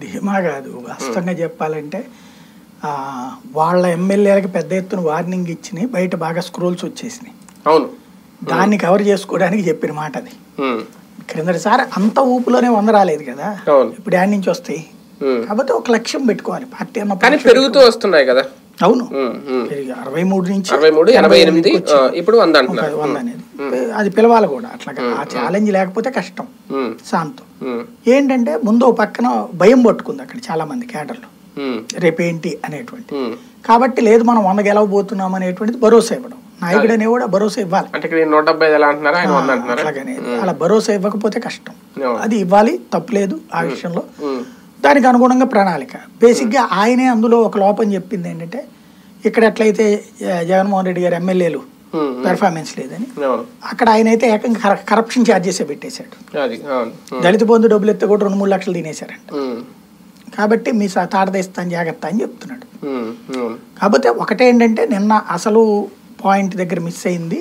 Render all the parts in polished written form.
ధీమా కాదు, వాస్తవంగా చెప్పాలంటే వాళ్ళ ఎమ్మెల్యేలకి పెద్ద ఎత్తున వార్నింగ్ ఇచ్చినాయి, బయట బాగా స్క్రోల్స్ వచ్చేసినాయి. అవును, దాన్ని కవర్ చేసుకోవడానికి చెప్పిన మాట అది. క్రిందటిసారి అంత ఊపులోనే 100 రాలేదు కదా, ఇప్పుడు యాడ్ నుంచి వస్తాయి. కాబట్టి ఒక లక్ష్యం పెట్టుకోవాలి పార్టీ అన్న. కానీ పెరుగుతూ వస్తున్నాయి కదా. అవును, 63 నుంచి 88 ఇప్పుడు 100 అనేది అది పిలవాలి కూడా. అట్లాగా ఆ ఛాలెంజ్ లేకపోతే కష్టం. శాంతం ఏంటంటే ముందు పక్కన భయం పట్టుకుంది అక్కడ చాలా మంది కేడర్లు, రేపేంటి అనేటువంటి. కాబట్టి లేదు మనం 100 గెలవబోతున్నాం అనేటువంటిది భరోసా ఇవ్వడం. నాయకుడు అనే కూడా భరోసా ఇవ్వాలి. అట్లాగనే అలా భరోసా ఇవ్వకపోతే కష్టం. అది ఇవ్వాలి, తప్పులేదు ఆ విషయంలో. దానికి అనుగుణంగా ప్రణాళిక. బేసిక్గా ఆయనే అందులో ఒక లోపం చెప్పింది ఏంటంటే, ఇక్కడ ఎట్లయితే జగన్మోహన్ రెడ్డి గారు ఎమ్మెల్యేలు పెర్ఫార్మెన్స్ లేదని, అక్కడ ఆయన అయితే ఏకంగా కరప్షన్ ఛార్జెసే పెట్టేశాడు. దళిత బంధు డబ్బులు ఎత్తే కూడా 2-3 లక్షలు తినేశారంట. కాబట్టి మీ తాడదేస్తాను జాగ్రత్త అని చెప్తున్నాడు. కాకపోతే ఒకటేంటంటే నిన్న అసలు పాయింట్ దగ్గర మిస్ అయింది,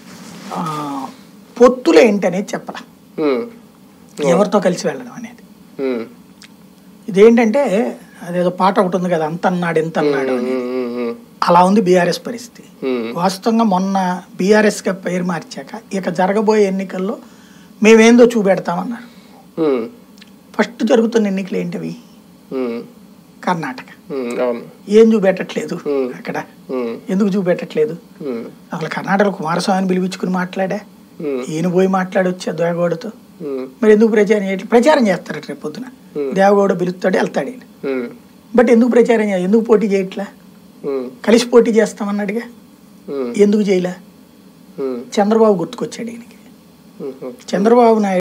పొత్తులు ఏంటి అనేది చెప్పాల, ఎవరితో కలిసి వెళ్ళడం అనేది. ఇదేంటంటే అదేదో పాట ఒకటి ఉంది కదా, అంత అన్నాడు ఎంత అన్నాడు అని, అలా ఉంది బీఆర్ఎస్ పరిస్థితి. వాస్తవంగా మొన్న బీఆర్ఎస్గా పేరు మార్చాక ఇక జరగబోయే ఎన్నికల్లో మేమేందో చూపెడతామన్నారు. ఫస్ట్ జరుగుతున్న ఎన్నికలు ఏంటివి? కర్ణాటక. ఏం చూపెట్టట్లేదు అక్కడ. ఎందుకు చూపెట్టట్లేదు? అసలు కర్ణాటకలో కుమారస్వామిని పిలిపించుకుని మాట్లాడా, ఈయన పోయి మాట్లాడొచ్చా దేవగౌడతో. మరి ఎందుకు ప్రచారం చేస్తారు రేపు పొద్దున? దేవగౌడ పిలుస్తాడు, వెళ్తాడు ఈయన. బట్ ఎందుకు ప్రచారం ఎందుకు పోటీ చేయట్లా? కలిసి పోటీ చేస్తామన్నాడుగా, ఎందుకు చేయలే? చంద్రబాబు గుర్తుకొచ్చాడు ఈయనకి. చంద్రబాబు నాయుడు